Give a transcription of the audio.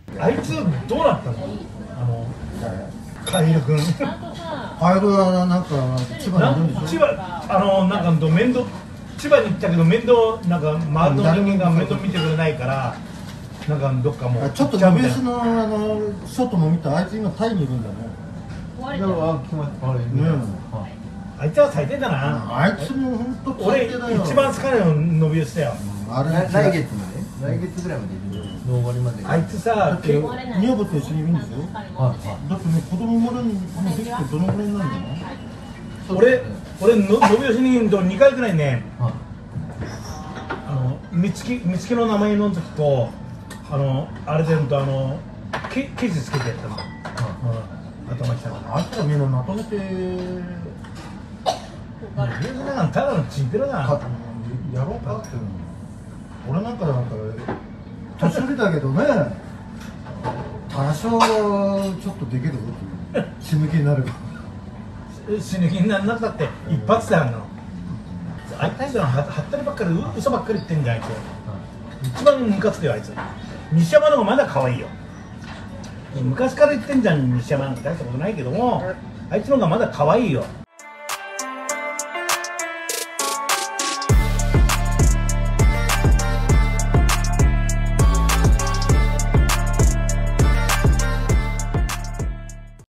あいつどうなったの？カエル君。 カエルはなんか千葉にいるんでしょ。 千葉なんか面倒、千葉に行ったけど面倒、なんか周りの人間が面倒見てくれないからなんかどっかもうちょっとノビエスの外も見た。あいつ今タイにいるんだね。 でも決まってあれね。 あいつは最低だな。 あいつも本当俺最低だよ。 一番好かれの伸びしたよ。 あれ来月まで来月ぐらいまでいるよ。終わりまで。 あいつさ、 だって女房と一緒にいるんでしょ。だってね、子供生まれるのできてどのぐらいになるんだの？ 俺の伸び吉に2回ぐらいね、美月の名前の時とあれでケージつけてやったの。頭きたの。 あいつらみんなまとめてただのチンピラだな。 やろうかっていうの。俺なんか年寄りだけどね、多少ちょっとできるぞっていう死ぬ気になれば。 死ぬ気にならなくたって一発であんの。あいつらはったりばっかり嘘ばっかり言ってんじゃん。あいつ一番ムカつくよ。あいつ西山の方がまだ可愛いよ。昔から言ってんじゃん。西山なんか大したことないけども、あいつの方がまだ可愛いよ。